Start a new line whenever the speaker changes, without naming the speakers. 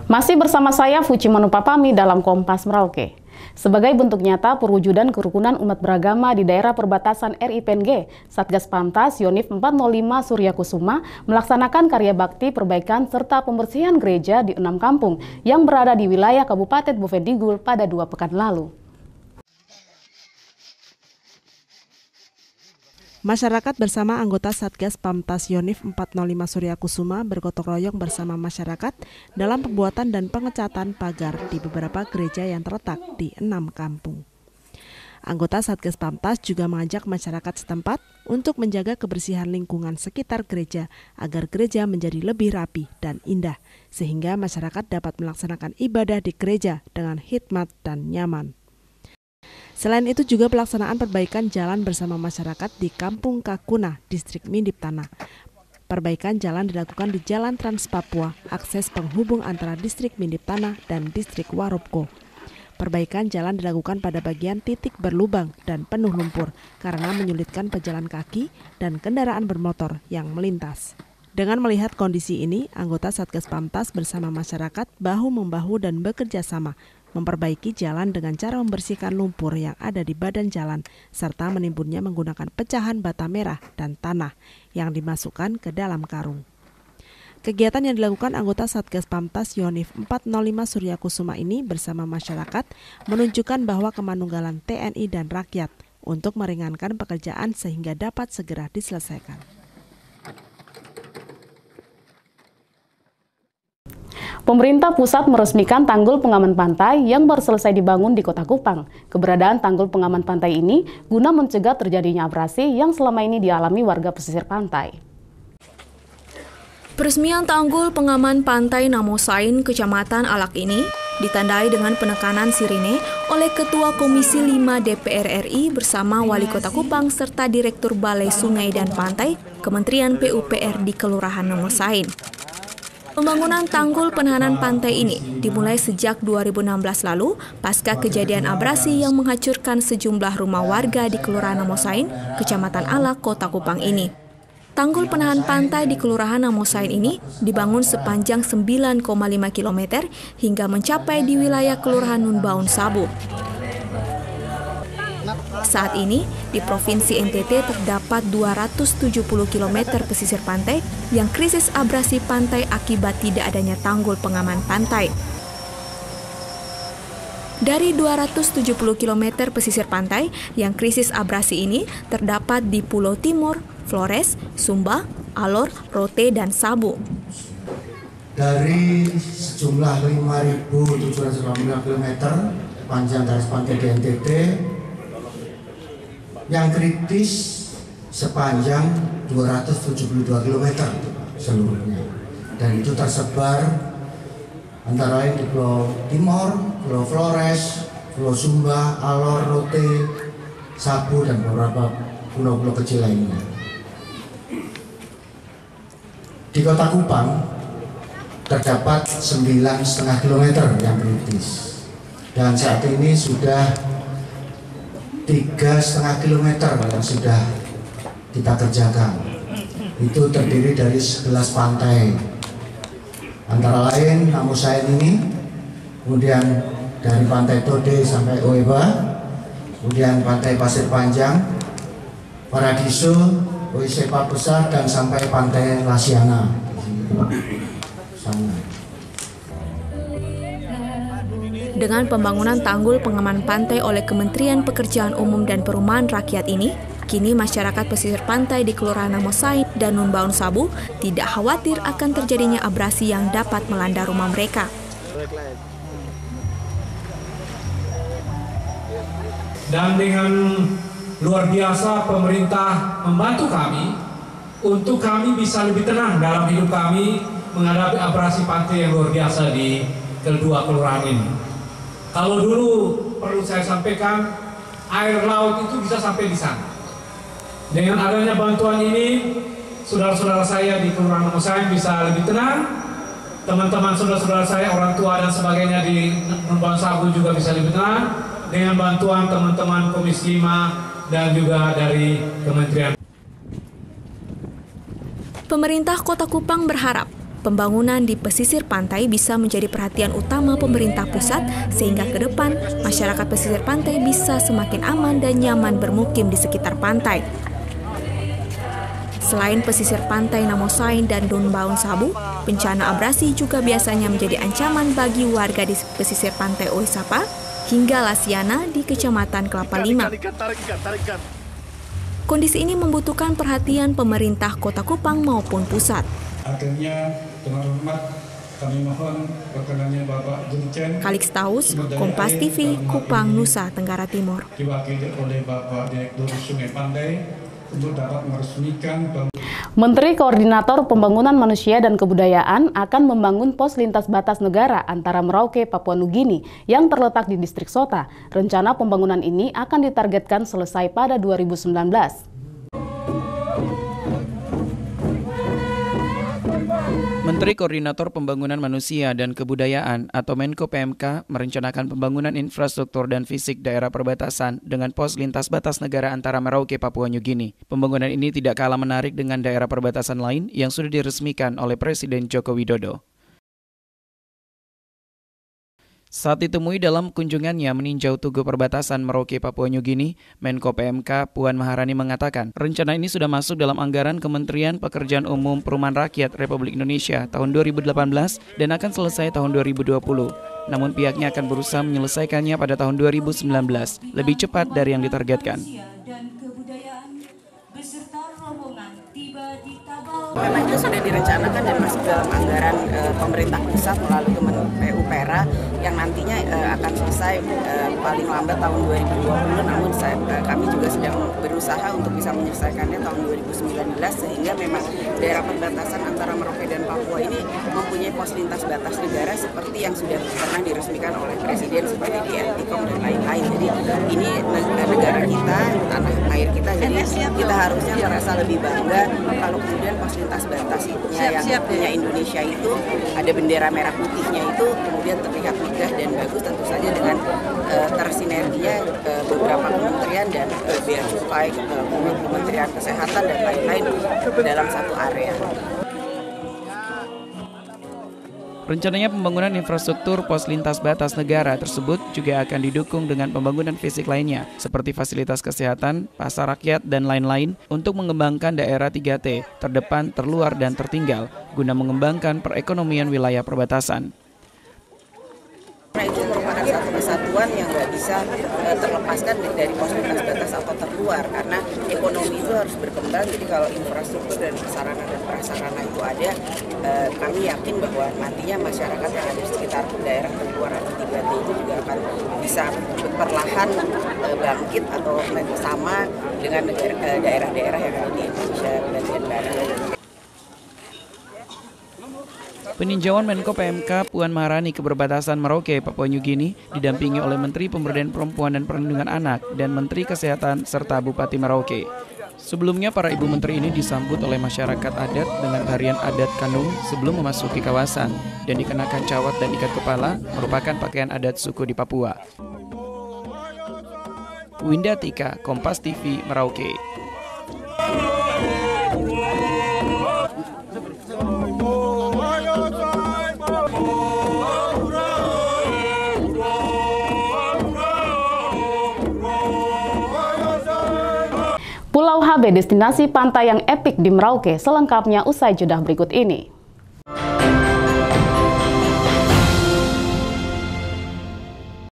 Masih bersama saya Fuci Manupapami dalam Kompas Merauke. Sebagai bentuk nyata perwujudan kerukunan umat beragama di daerah perbatasan RIPNG, Satgas Pamtas Yonif 405 Surya Kusuma melaksanakan karya bakti perbaikan serta pembersihan gereja di 6 kampung yang berada di wilayah Kabupaten Bovendigul pada 2 pekan lalu.
Masyarakat bersama anggota Satgas Pamtas Yonif 405 Surya Kusuma bergotong royong bersama masyarakat dalam pembuatan dan pengecatan pagar di beberapa gereja yang terletak di 6 kampung. Anggota Satgas Pamtas juga mengajak masyarakat setempat untuk menjaga kebersihan lingkungan sekitar gereja agar gereja menjadi lebih rapi dan indah, sehingga masyarakat dapat melaksanakan ibadah di gereja dengan hikmat dan nyaman. Selain itu juga pelaksanaan perbaikan jalan bersama masyarakat di Kampung Kakuna, Distrik Mindip Tanah. Perbaikan jalan dilakukan di Jalan Trans Papua, akses penghubung antara Distrik Mindip Tanah dan Distrik Warupko. Perbaikan jalan dilakukan pada bagian titik berlubang dan penuh lumpur karena menyulitkan pejalan kaki dan kendaraan bermotor yang melintas. Dengan melihat kondisi ini, anggota Satgas Pamtas bersama masyarakat bahu-membahu dan bekerja sama memperbaiki jalan dengan cara membersihkan lumpur yang ada di badan jalan serta menimbunnya menggunakan pecahan bata merah dan tanah yang dimasukkan ke dalam karung. Kegiatan yang dilakukan anggota Satgas Pamtas Yonif 405 Surya Kusuma ini bersama masyarakat menunjukkan bahwa kemanunggalan TNI dan rakyat untuk meringankan pekerjaan sehingga dapat segera diselesaikan.
Pemerintah pusat meresmikan tanggul pengaman pantai yang baru selesai dibangun di Kota Kupang. Keberadaan tanggul pengaman pantai ini guna mencegah terjadinya abrasi yang selama ini dialami warga pesisir pantai.
Peresmian tanggul pengaman pantai Namosain, Kecamatan Alak ini ditandai dengan penekanan sirine oleh Ketua Komisi 5 DPR RI bersama Wali Kota Kupang serta Direktur Balai Sungai dan Pantai Kementerian PUPR di Kelurahan Namosain. Pembangunan tanggul penahanan pantai ini dimulai sejak 2016 lalu pasca kejadian abrasi yang menghancurkan sejumlah rumah warga di Kelurahan Namosain, Kecamatan Alak, Kota Kupang ini. Tanggul penahan pantai di Kelurahan Namosain ini dibangun sepanjang 9,5 km hingga mencapai di wilayah Kelurahan Nunbaun Sabu. Saat ini, di Provinsi NTT terdapat 270 km pesisir pantai yang krisis abrasi pantai akibat tidak adanya tanggul pengaman pantai. Dari 270 km pesisir pantai yang krisis abrasi ini terdapat di Pulau Timur, Flores, Sumba, Alor, Rote, dan Sabu.
Dari sejumlah 5.795 km panjang garis pantai di NTT, yang kritis sepanjang 272 km seluruhnya, dan itu tersebar antara lain di Pulau Timur, Pulau Flores, Pulau Sumba, Alor, Rote, Sabu, dan beberapa pulau-pulau kecil lainnya. Di Kota Kupang terdapat 9,5 km yang kritis, dan saat ini sudah 3,5 km yang sudah kita kerjakan. Itu terdiri dari 11 pantai, antara lain Namosain ini, kemudian dari Pantai Tode sampai Oeba, kemudian Pantai Pasir Panjang, Paradiso, Oisepa Besar, dan sampai Pantai Lasiana.
Dengan pembangunan tanggul pengaman pantai oleh Kementerian Pekerjaan Umum dan Perumahan Rakyat ini, kini masyarakat pesisir pantai di Kelurahan Namosain dan Nunbaun Sabu tidak khawatir akan terjadinya abrasi yang dapat melanda rumah mereka.
Dan dengan luar biasa pemerintah membantu kami untuk kami bisa lebih tenang dalam hidup kami menghadapi abrasi pantai yang luar biasa di kedua kelurahan ini. Kalau dulu perlu saya sampaikan, air laut itu bisa sampai di sana. Dengan adanya bantuan ini, saudara-saudara saya di Kelurahan Namosain bisa lebih tenang. Teman-teman saudara-saudara saya, orang tua dan sebagainya di Nunbaun Sabu juga bisa lebih tenang. Dengan bantuan teman-teman Komisi 5 dan juga dari Kementerian.
Pemerintah Kota Kupang berharap Pembangunan di pesisir pantai bisa menjadi perhatian utama pemerintah pusat sehingga ke depan masyarakat pesisir pantai bisa semakin aman dan nyaman bermukim di sekitar pantai. Selain pesisir pantai Namosain dan Dunbaun Sabu, bencana abrasi juga biasanya menjadi ancaman bagi warga di pesisir pantai Oesapa hingga Lasiana di Kecamatan Kelapa Lima. Kondisi ini membutuhkan perhatian pemerintah Kota Kupang maupun pusat.
Akhirnya, dengan hormat, kami mohon perkenannya Bapak Dirjen
Kalixtaus, Kompas TV, Kupang, Nusa Tenggara Timur.
Diwakili oleh Bapak Direktur Sungai Pandai untuk dapat meresmikan.
Menteri Koordinator Pembangunan Manusia dan Kebudayaan akan membangun pos lintas batas negara antara Merauke, Papua Nugini yang terletak di distrik Sota. Rencana pembangunan ini akan ditargetkan selesai pada 2019.
Menteri Koordinator Pembangunan Manusia dan Kebudayaan atau Menko PMK merencanakan pembangunan infrastruktur dan fisik daerah perbatasan dengan pos lintas batas negara antara Merauke, Papua Nugini. Pembangunan ini tidak kalah menarik dengan daerah perbatasan lain yang sudah diresmikan oleh Presiden Joko Widodo. Saat ditemui dalam kunjungannya meninjau tugu perbatasan Merauke, Papua Nugini, Menko PMK Puan Maharani mengatakan rencana ini sudah masuk dalam anggaran Kementerian Pekerjaan Umum Perumahan Rakyat Republik Indonesia tahun 2018 dan akan selesai tahun 2020. Namun pihaknya akan berusaha menyelesaikannya pada tahun 2019, lebih cepat dari yang ditargetkan.
Memang itu sudah direncanakan dan masuk dalam anggaran pemerintah pusat melalui PUPera yang nantinya akan selesai paling lambat tahun 2020. Namun kami juga sedang berusaha untuk bisa menyelesaikannya tahun 2019 sehingga memang daerah perbatasan antara Merauke dan Papua ini mempunyai pos lintas batas negara seperti yang sudah pernah diresmikan oleh Presiden seperti di Antikong dan lain-lain. Jadi ini negara kita, tanah air kita, jadi kita harusnya merasa lebih bangga kalau kemudian pos lintas batasnya yang punya Indonesia itu ada bendera merah putihnya itu kemudian terlihat megah dan bagus, tentu saja dengan tersinerginya beberapa kementerian dan bea cukai, Kementerian Kesehatan dan lain-lain dalam satu area.
Rencananya pembangunan infrastruktur pos lintas batas negara tersebut juga akan didukung dengan pembangunan fisik lainnya, seperti fasilitas kesehatan, pasar rakyat, dan lain-lain untuk mengembangkan daerah 3T, terdepan, terluar, dan tertinggal, guna mengembangkan perekonomian wilayah perbatasan.
Itu merupakan satu kesatuan yang nggak bisa terlepaskan dari pos lintas batas atau terluar, karena ekonomi itu harus berkembang. Jadi kalau infrastruktur dan sarana dan prasarana itu ada, kami yakin bahwa nantinya masyarakat yang ada di sekitar daerah terluar atau 3T itu juga akan bisa perlahan bangkit atau sama dengan daerah-daerah yang ada di Indonesia bagian barat.
Peninjauan Menko PMK Puan Maharani ke perbatasan Merauke, Papua Nugini didampingi oleh Menteri Pemberdayaan Perempuan dan Perlindungan Anak dan Menteri Kesehatan serta Bupati Merauke. Sebelumnya para ibu menteri ini disambut oleh masyarakat adat dengan tarian adat Kanung sebelum memasuki kawasan dan dikenakan cawat dan ikat kepala merupakan pakaian adat suku di Papua. Winda Tika, Kompas TV, Merauke.
Pulau HB, destinasi pantai yang epik di Merauke, selengkapnya usai jeda berikut ini.